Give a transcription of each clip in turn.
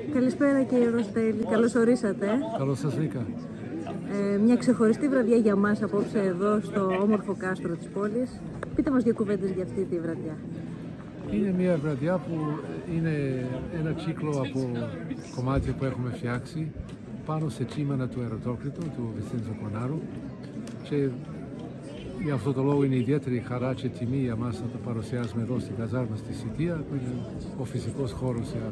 Καλησπέρα κύριε Ροστέλη, καλώς ορίσατε. Καλώς σας βρήκα. Μια ξεχωριστή βραδιά για μας απόψε εδώ στο όμορφο κάστρο της πόλης. Πείτε μας δύο κουβέντες για αυτή τη βραδιά. Είναι μια βραδιά που είναι ένα κύκλο από κομμάτια που έχουμε φτιάξει πάνω σε κείμενα του Ερωτόκριτου, του Βιντσέντσο Κονάρου, και για αυτό το λόγο είναι ιδιαίτερη χαρά και τιμή για μας να το παρουσιάσουμε εδώ στην καζάρμα στη Σιτία, που είναι ο φυσικός χώρος σε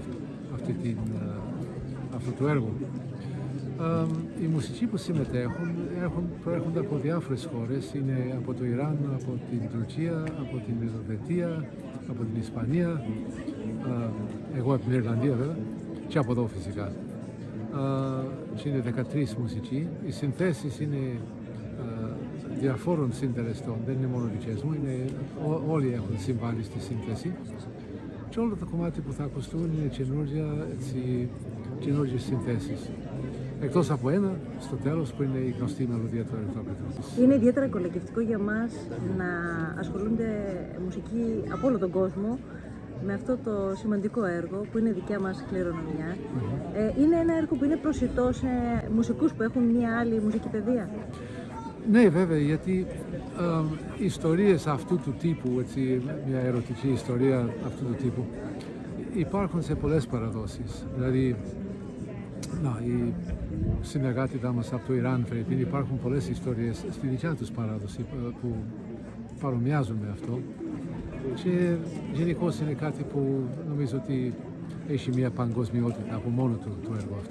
αυτό το έργο. Οι μουσικοί που συμμετέχουν προέρχονται από διάφορες χώρες, είναι από το Ιράν, από την Τουρκία, από την Ελβετία, από την Ισπανία, εγώ από την Ιρλανδία βέβαια, και από εδώ φυσικά. Και είναι 13 μουσικοί. Οι συνθέσεις είναι διαφόρων συντελεστών, δεν είναι μόνο δικές μου, όλοι έχουν συμβάλει στη σύνθεση. Και όλα τα κομμάτια που θα ακουστούν είναι καινούργιες συνθέσεις. Εκτός από ένα, στο τέλος, που είναι η γνωστή μελωδία του Ερωτόκριτου. Είναι ιδιαίτερα κολακευτικό για μας να ασχολούνται μουσικοί από όλο τον κόσμο με αυτό το σημαντικό έργο που είναι δικιά μας κληρονομιά. Είναι ένα έργο που είναι προσιτό σε μουσικούς που έχουν μια άλλη μουσική παιδεία. Ναι, βέβαια, γιατί ιστορίες αυτού του τύπου, μια ερωτική ιστορία αυτού του τύπου, υπάρχουν σε πολλές παραδόσεις. Δηλαδή, οι συνεργάτες μας από το Ιράν, υπάρχουν πολλές ιστορίες στη δικιά τους παράδοση που παρομοιάζουν με αυτό. Και γενικώς είναι κάτι που νομίζω ότι έχει μια παγκοσμιότητα από μόνο του το έργο αυτό.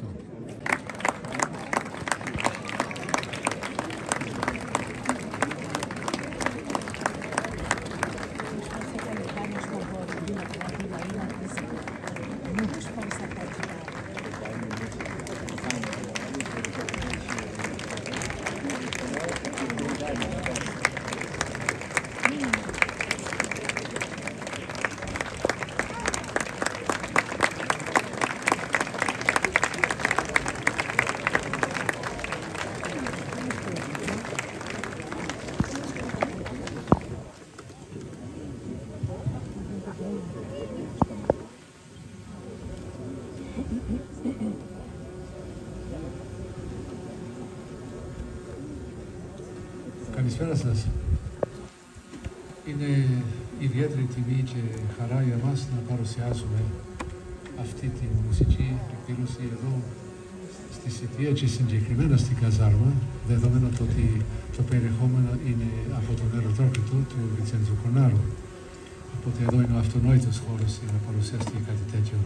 Καλησπέρα σας. Είναι ιδιαίτερη τιμή και χαρά για μας να παρουσιάσουμε αυτή τη μουσική εκδήλωση εδώ στη Σιτία και συγκεκριμένα στην καζάρμα, δεδομένου ότι το περιεχόμενο είναι από τον Ερωτόκριτο του Βιντσέντσο Κονάρου. Οπότε εδώ είναι ο αυτονόητος χώρος για να παρουσιαστεί κάτι τέτοιο.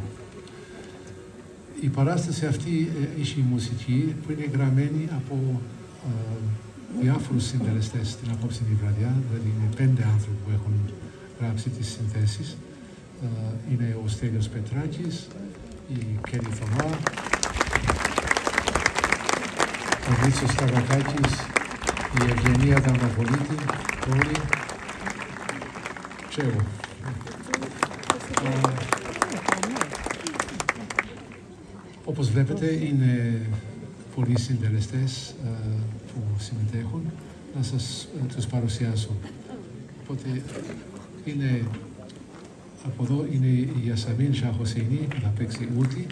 Η παράσταση αυτή έχει μουσική που είναι γραμμένη από διάφορους συντελεστές στην απόψινη βραδιά, δηλαδή είναι 5 άνθρωποι που έχουν γράψει τις συνθέσεις. Είναι ο Στέλιος Πετράκης, η Κέρι Θωμά, ο Μίτσος Σταυρακάκης, η Ευγενία Δαμνοπολίτη, όλοι και εγώ. Όπως βλέπετε είναι πολλοί συντελεστές που συμμετέχουν, να σας τους παρουσιάσω. Οπότε από εδώ είναι η Ιασαμίν Σαχοσεϊνή που θα παίξει ούτη.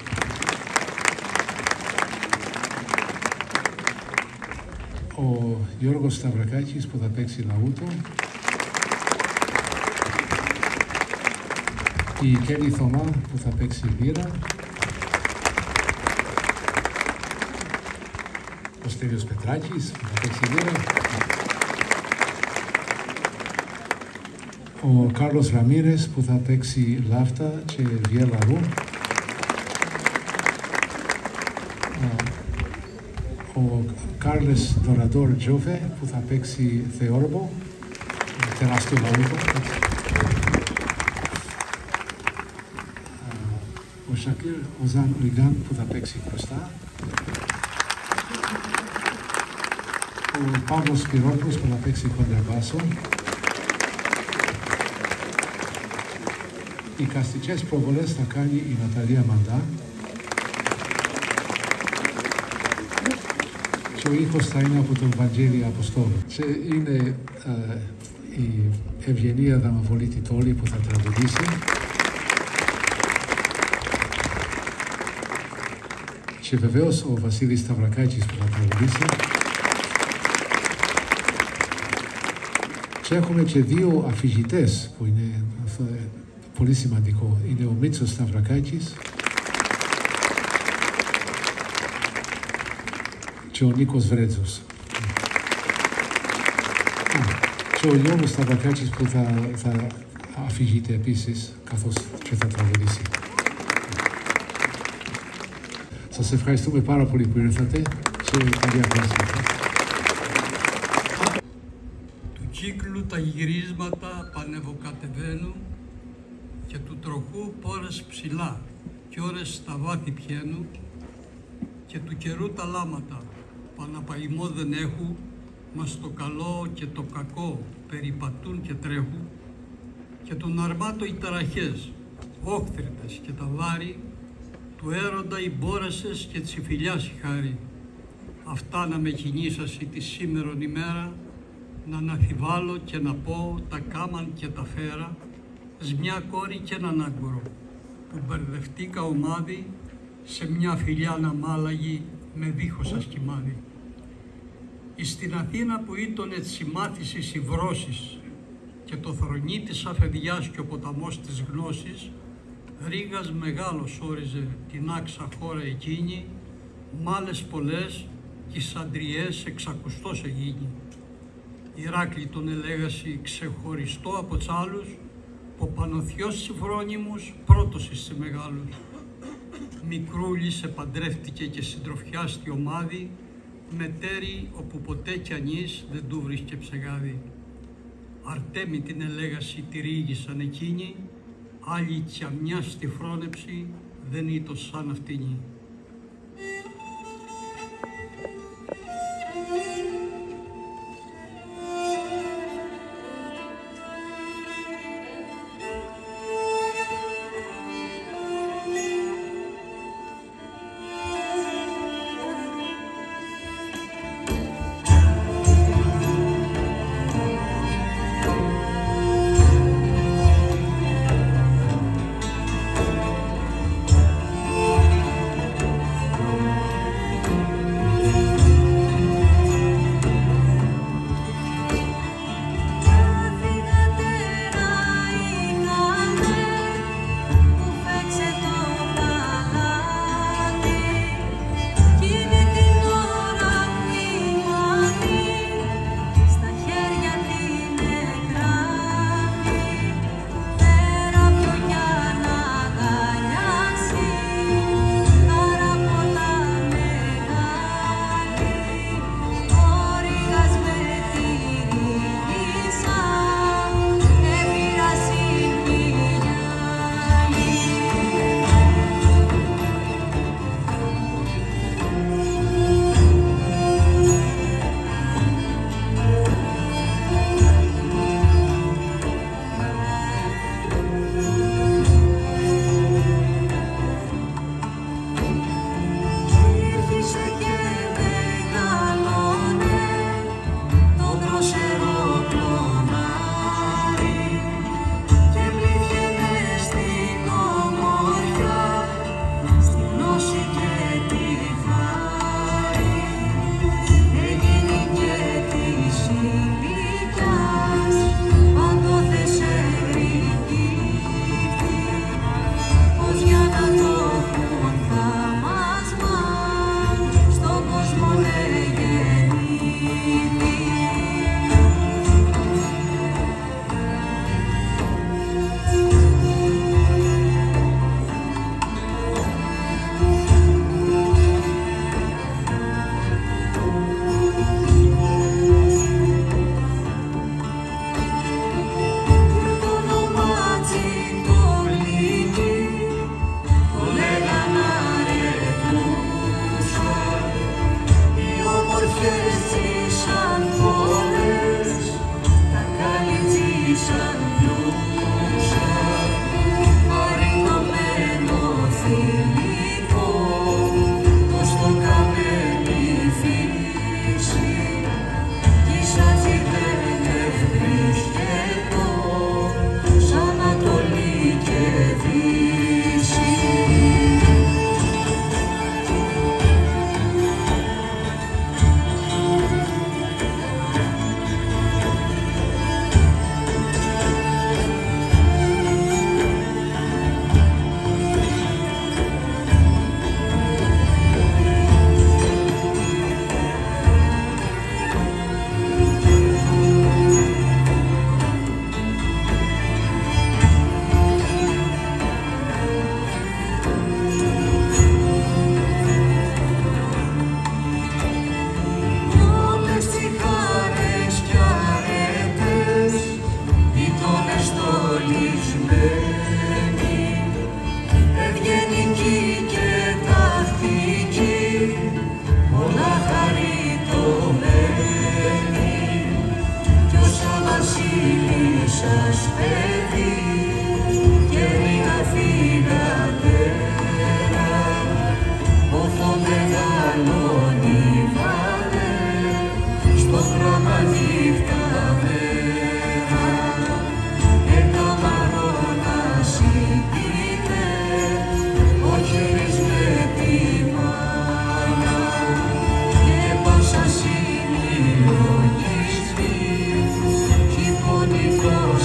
Ο Γιώργος Σταυρακάκης που θα παίξει λαούτο. Η Κέρι Θωμά που θα παίξει λύρα. Ο Στέλιος Πετράκης που θα παίξει λύρα. Ο Κάρλος Ραμίρες που θα παίξει λάφτα και βιέλα ρου. Ο Κάρλες Δωραντόρ Τζόβε που θα παίξει θεόρμπο, τεράστιο λαούτο. Ο Σακίρ Οζάν Ουιγάν που θα παίξει μπροστά. Ο Παύλος Σπυρόπουλος που θα παίξει κοντραμπάσο. Οι καστικές προβολές θα κάνει η Ναταλία Μαντά. Και ο ήχος θα είναι από τον Βαγγέλη Αποστόλου. Και είναι η Ευγενία Δαμνοπολίτη Τόλη που θα τραγουδήσει. Και βεβαίως ο Βασίλης Σταυρακάκης που θα τραγουδήσει. Και έχουμε και δύο αφηγητές που είναι πολύ σημαντικό. Είναι ο Μίτσος Σταυρακάκης και ο Νίκος Βρέτζος. Και ο Γιώργος Σταυρακάκης που θα αφηγείται επίσης, καθώς και θα τραγουδήσει. Σας ευχαριστούμε πάρα πολύ που ήρθατε και καλή ακρόαση. Του κύκλου τα γυρίσματα πανευοκατεβαίνουν και του τροχού πόρες ψηλά κι ώρες στα βάθη πιαίνουν και του καιρού τα λάματα παναπαϊμό δεν έχουν, μας το καλό και το κακό περιπατούν και τρέχουν και των αρμάτω οι ταραχές, όχθριτες και τα βάρη του έρωτα οι μπόρεσες και της φιλιάς η χάρη. Αυτά να με κινήσασαι τη σήμερον ημέρα, να αναφιβάλλω και να πω τα κάμαν και τα φέρα, σ' μια κόρη και έναν άγκορο, που μπερδευτήκα ομάδι, σε μια φιλιά να μάλαγει με δίχως ασκημάδι. Εις την Αθήνα που ήτον έτσι μάθησης οι βρώσεις και το θρονί της αφαιδιάς και ο ποταμός της γνώσης, Ρήγας μεγάλος όριζε την άξα χώρα εκείνη, μάλες πολλές κι σαντριές εξακουστός εγίνη. Ηράκλη τον ελέγαση ξεχωριστό από τς άλλους, ο Πανωθιός συμφρόνιμους πρώτος εις μεγάλους. Μικρούλης επαντρεύτηκε και συντροφιάστη ομάδι, μετέρη όπου ποτέ κι ανής δεν του βρίσκε ψεγάδι. Αρτέμι την ελέγαση τη ρήγησαν εκείνη, άλλη τσιαμιά στη φρόνεψη δεν ήτο σαν αυτήνη. σας παιδί και μην αφήνατε όσο μεγαλώνει βάλε στο γράμμα νύχτα μέρα και καμαρό να συμπείτε ο χέρις με τη μάνα και πάσα συλλογισμή χειμωνικός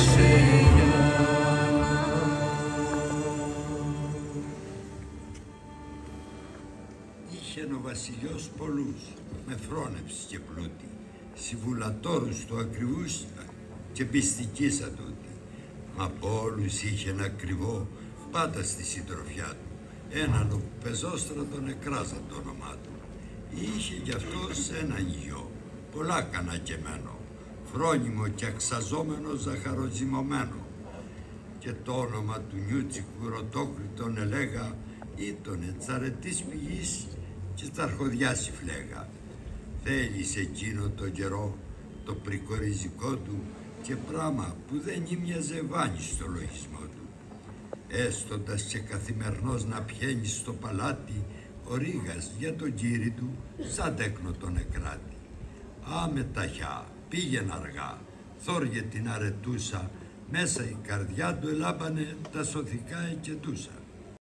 Είχεν ο βασιλιός πολλούς, με φρόνευση και πλούτη, συμβουλατόρους του ακριβούς και πιστικής ατούτη. Μα από όλους είχεν ακριβό πάντα στη συντροφιά του, έναν ο πεζόστρατον εκράζαν το όνομά του. Είχε γι' αυτός έναν γιο, πολλά κανακεμένο, φρόνιμο και αξαζόμενο ζαχαροζυμωμένο. Και το όνομα του Νιούτσικου Ρωτόκρη τον ελέγα ήτονε τσαρετής πηγής και τσαρχοδιάς η φλέγα. Θέλησε εκείνο τον καιρό το πρικοριζικό του και πράμα που δεν ήμοιαζε βάνη στο λογισμό του. Έστοντας και καθημερινός να πιένει στο παλάτι ο Ρήγας για τον κύρι του σαν τέκνο τον εκράτη. Άμεταχιά πήγαινε αργά, θόργε την αρετούσα, μέσα η καρδιά του ελάμπανε τα σωθικά εκεντούσα.